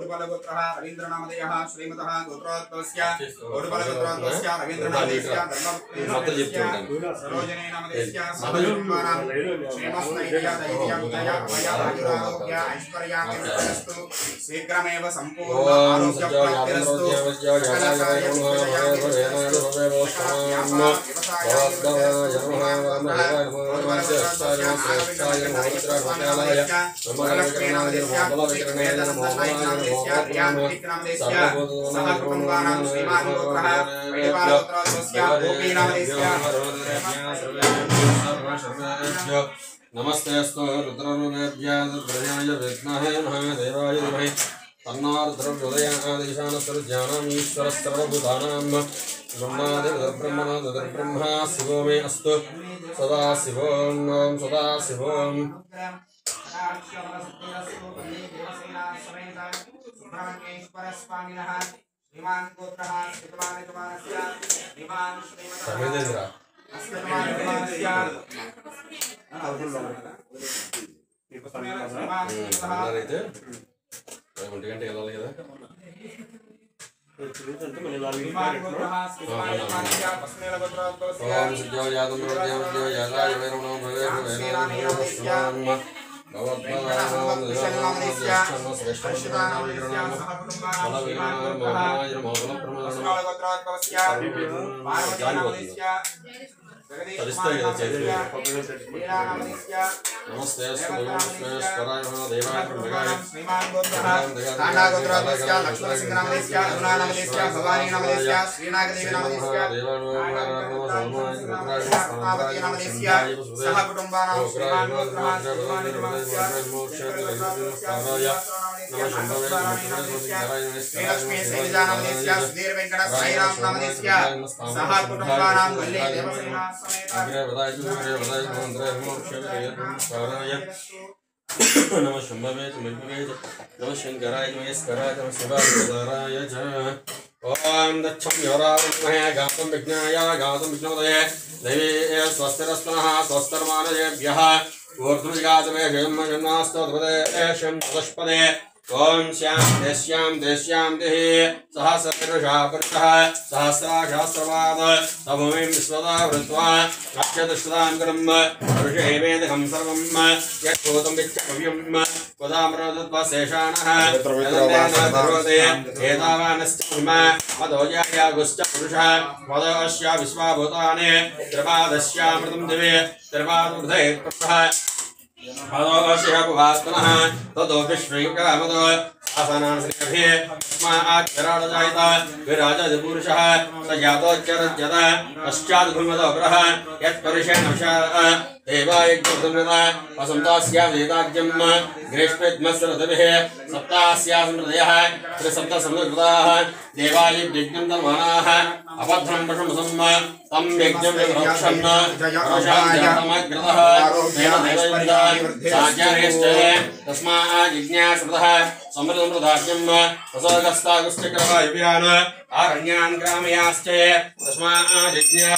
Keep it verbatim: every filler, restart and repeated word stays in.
ओडुपलपुत्रः रवीन्द्रनामधेयः श्रीमतः गोत्रोद्भवस्य ओडुपलपुत्रोद्भवस्य रवीन्द्रनामधेयस्य धर्मपुत्रस्य सरोजने नामधेयस्य समकुटुम्बानां क्षेमस्थैर्यदैर्यं अभयायुरारोग्य ऐश्वर्याभिवृद्धिरस्तु शीघ्रमेव सम्पूर्ण आरोग्यप्राप्तिरस्तु नमस्तेस्तु रुद्ररूपेभ्यः दुर्भयाय विघ्नाय महादेवाय धीमहि तन्नार्द्रव्योदयादिशानस्वरज्ञानम् ईश्वरस्सर्वभूतानां ब्रह्मादिर्ब्रह्मणादिर्ब्रह्मा शिवो मे अस्तु सदा शिवों सदा शिवों सुब्रह्मण्येश्वर स्वामिनः श्रीमान गोत्रः श्रीमानजमानस्य श्रीमान श्रीमतः अस्कमानजमानस्य ఒంటి గంటకి వెళ్ళాలి కదా ఓం సిద్ధ్యోజాతం ప్రత్యాజాయ వేరమణో భవే భవేన नमस्ते स्वराय देवाय ब्रह्मगाय श्रीमान गोत्रः तांडा गोत्रस्य लक्ष्मण सिंह नामधेयस्य अरुणा नामधेयस्य भवानी नामधेयस्य श्रीनागदेवी नामधेयस्य देवाय नामधेयस्य सह कुटुंबानां श्रीमान गोत्रः भवानी नामधेयस्य नमः शंभवे लक्ष्मी शैलजा नामधेयस्य सुधीर वेंकट साईराम नामधेयस्य सह कुटुंबानां वल्ली देवसेना समेत नमः शंभवे मिल्भवे नमः शंकराय महेश्वराय नमः शिवाय च ओम दक्षं योरावृत्महे गातं विघ्नाय गातं विघ्नोदये देवी स्वस्तिरस्मनः स्वस्तिर्मानयेभ्यः ऊर्ध्वजातमे जन्म जन्मास्तोत्रपदे शं चतुष्पदे ओम श्याम देश्याम देश्याम देहि सहस्रपुरुषः पुरुषः सहस्राशास्त्रवाद तभूमिं विश्वदा वृत्वा अक्षदुष्टां कर्म पुरुषेवेदकं सर्वं यत्भूतं विच्चव्यं पदामृतत्वशेषाणः यदन्नेनाधरोते एतावानश्चिम मदोजायागुश्च पुरुषः मदोऽस्य विश्वाभूतानि त्रिपादस्यामृतं दिवे त्रिपादुर्धैर्पुरुषः पदोऽस्यपुवास्तनः ततो विश्वैकामदो आसनान् श्रीभिः अस्माच्चराडजायत विराजपुरुषः स जातोच्चरज्यत पश्चात् भूमदोपरः यत्परुषेण देवायज्ञ वसन्तास्यावेदाज्यं ग्रीष्मेद्मस्रतभिः सप्तास्यास्मृतयः त्रिसप्तसमृताः देवायज्ञं तन्मानाः अभद्रं पशुमसं तं यज्ञं विवक्षन् तस्मात् जिज्ञासृतः समृतं प्रदास्यं वसोगस्तागुश्चक्रवायुव्यान् आरण्यान् ग्रामयाश्च तस्मात् जिज्ञा